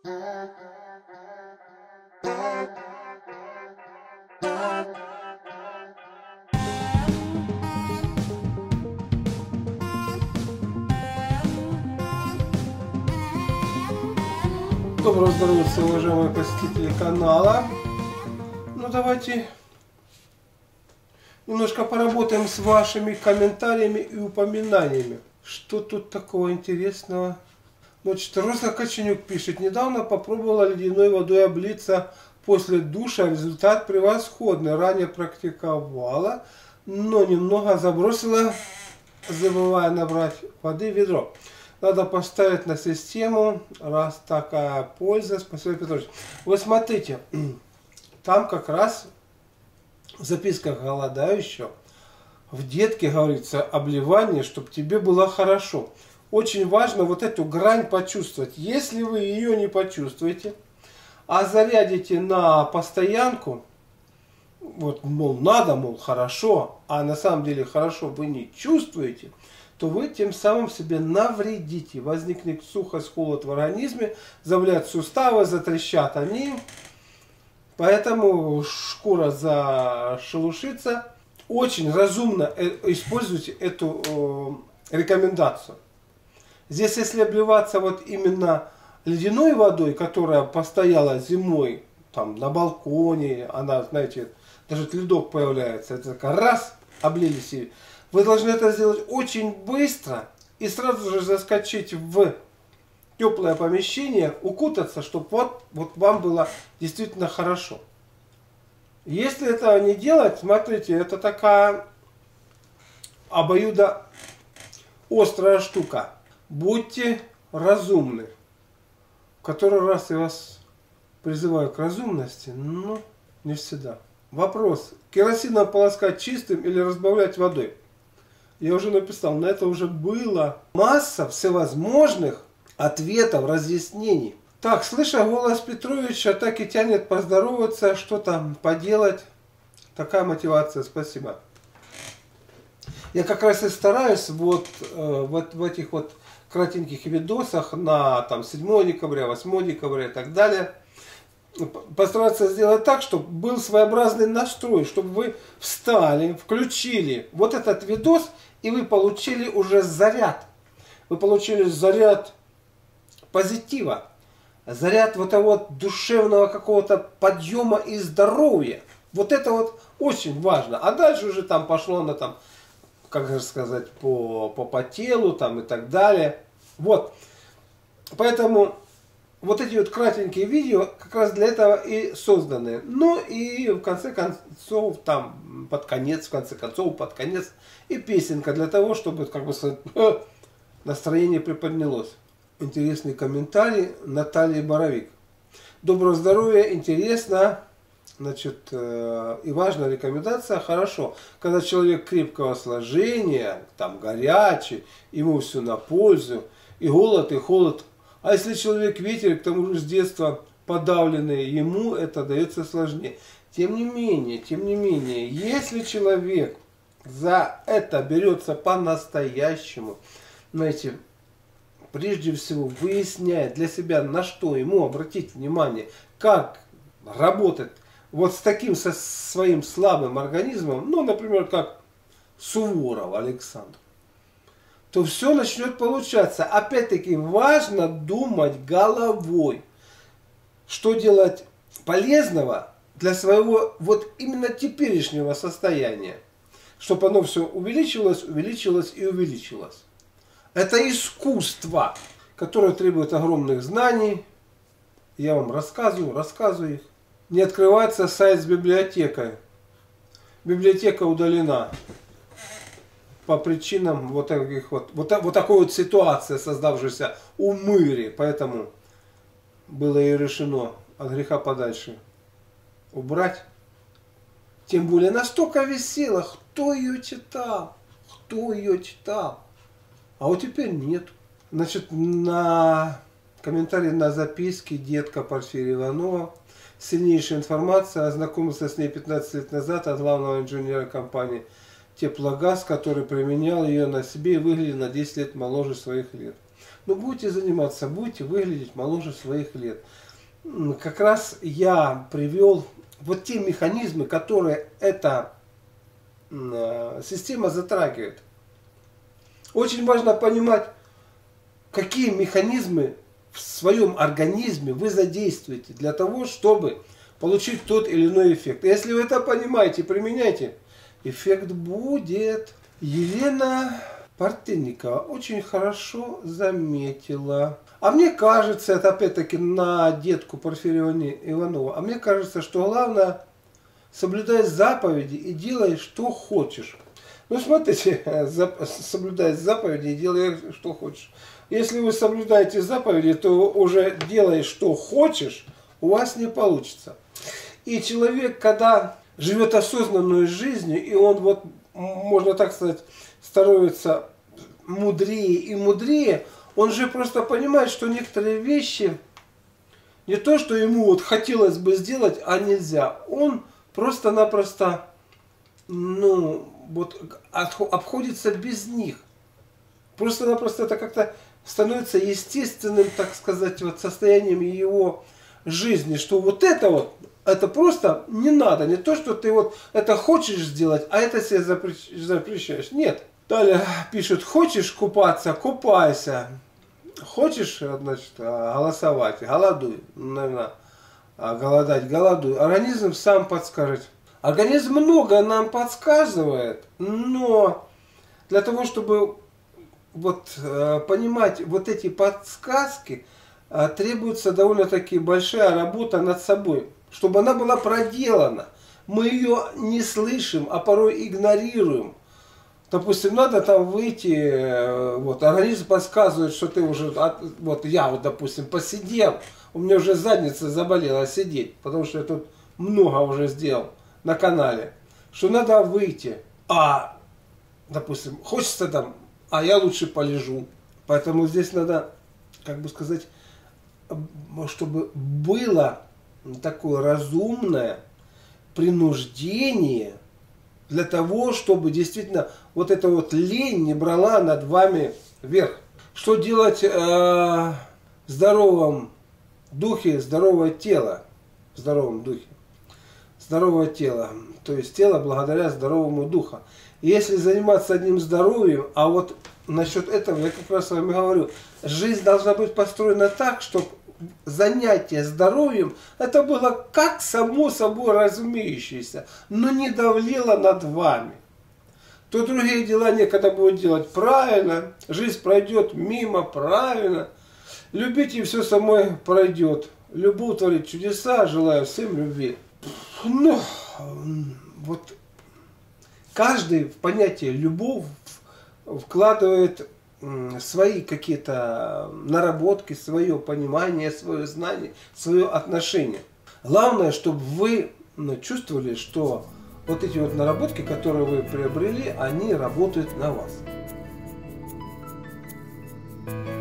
Доброго здоровья, уважаемые посетители канала. Ну давайте немножко поработаем с вашими комментариями и упоминаниями. Что тут такого интересного? Значит, Роза Коченюк пишет: недавно попробовала ледяной водой облиться после душа. Результат превосходный. Ранее практиковала, но немного забросила, забывая набрать воды в ведро. Надо поставить на систему, раз такая польза. Спасибо, Петрович. Вот смотрите, там как раз в записках голодающего в детке говорится обливание, чтобы тебе было хорошо. Очень важно вот эту грань почувствовать. Если вы ее не почувствуете, а зарядите на постоянку, вот, мол, надо, мол, хорошо, а на самом деле хорошо вы не чувствуете, то вы тем самым себе навредите. Возникнет сухость, холод в организме, заболят суставы, затрещат они. Поэтому шкура зашелушится. Очень разумно используйте эту рекомендацию. Здесь, если обливаться вот именно ледяной водой, которая постояла зимой там на балконе, она, знаете, даже ледок появляется, это такая раз, облились и вы должны это сделать очень быстро и сразу же заскочить в теплое помещение, укутаться, чтобы вот вам было действительно хорошо. Если этого не делать, смотрите, это такая обоюдо острая штука. Будьте разумны. В который раз я вас призываю к разумности, но не всегда. Вопрос: керосином полоскать чистым или разбавлять водой? Я уже написал, на это уже было масса всевозможных ответов, разъяснений. Так, слыша голос Петровича, так и тянет поздороваться, что там поделать. Такая мотивация, спасибо. Я как раз и стараюсь вот в этих вот кратеньких видосах на там 7 декабря, 8 декабря и так далее постараться сделать так, чтобы был своеобразный настрой, чтобы вы встали, включили вот этот видос, и вы получили уже заряд. Вы получили заряд позитива, заряд вот того вот душевного какого-то подъема и здоровья. Вот это вот очень важно. А дальше уже там пошло на там, как же сказать, по телу там и так далее. Вот. Поэтому вот эти вот кратенькие видео как раз для этого и созданы. Ну и в конце концов, там под конец, и песенка для того, чтобы, как бы сказать, настроение приподнялось. Интересный комментарий Натальи Боровик. Доброго здоровья, интересно, значит, и важная рекомендация. Хорошо, когда человек крепкого сложения, там горячий, ему все на пользу, и голод, и холод. А если человек ветер, к тому же с детства подавленный, ему это дается сложнее. Тем не менее, если человек за это берется по-настоящему, знаете, прежде всего выясняет для себя, на что ему обратить внимание, как работать вот с таким со своим слабым организмом, ну, например, как Суворов Александр, то все начнет получаться. Опять-таки важно думать головой, что делать полезного для своего вот именно теперешнего состояния, чтобы оно все увеличилось и увеличилось. Это искусство, которое требует огромных знаний. Я вам рассказываю их. Не открывается сайт с библиотекой. Библиотека удалена по причинам вот таких вот такой вот ситуации, создавшейся у Мыри. Поэтому было и решено от греха подальше убрать. Тем более настолько висела, кто ее читал. А вот теперь нет. Значит, на комментарий на записке детка Порфирия Иванова. Сильнейшая информация. Ознакомился с ней 15 лет назад от главного инженера компании Теплогаз, который применял ее на себе и выглядел на 10 лет моложе своих лет. Но будете заниматься, будете выглядеть моложе своих лет. Как раз я привел вот те механизмы, которые эта система затрагивает. Очень важно понимать, какие механизмы в своем организме вы задействуете для того, чтобы получить тот или иной эффект. Если вы это понимаете, применяйте, эффект будет. Елена Портынникова очень хорошо заметила. А мне кажется, это опять-таки на детку Порфирионе Иванова, а мне кажется, что главное соблюдай заповеди и делай, что хочешь. Ну, смотрите, соблюдай заповеди и делай, что хочешь. Если вы соблюдаете заповеди, то уже делай, что хочешь, у вас не получится. И человек, когда живет осознанную жизнью, и он, вот, можно так сказать, становится мудрее и мудрее, он же просто понимает, что некоторые вещи, не то, что ему вот хотелось бы сделать, а нельзя, он просто-напросто, ну, вот, обходится без них. Просто-напросто это как-то становится естественным, так сказать, вот состоянием его жизни, что вот, это просто не надо, не то, что ты вот это хочешь сделать, а это себе запрещаешь. Нет. Далее пишут, хочешь купаться, купайся. Хочешь, значит, голосовать, голодуй. Наверное, голодать, голодуй. Организм сам подскажет. Организм много нам подсказывает, но для того, чтобы вот понимать вот эти подсказки, требуется довольно-таки большая работа над собой, чтобы она была проделана. Мы ее не слышим, а порой игнорируем. Допустим, надо там выйти, вот, организм подсказывает, что ты уже, вот я вот, допустим, посидел, у меня уже задница заболела сидеть, потому что я тут много уже сделал на канале, что надо выйти, допустим, хочется там, а я лучше полежу. Поэтому здесь надо, как бы сказать, чтобы было такое разумное принуждение для того, чтобы действительно вот эта вот лень не брала над вами верх. Что делать в здоровом духе, здоровое тело, в здоровом духе? Здоровое тело, то есть тело благодаря здоровому духу. И если заниматься одним здоровьем, а вот насчет этого я как раз с вами говорю, жизнь должна быть построена так, чтобы занятие здоровьем, это было как само собой разумеющееся, но не давлело над вами. То другие дела некогда будут делать правильно, жизнь пройдет мимо правильно, любите, и все само пройдет. Любовь творит чудеса, желаю всем любви. Ну, вот каждый в понятие любовь вкладывает свои какие-то наработки, свое понимание, свое знание, свое отношение. Главное, чтобы вы чувствовали, что вот эти вот наработки, которые вы приобрели, они работают на вас.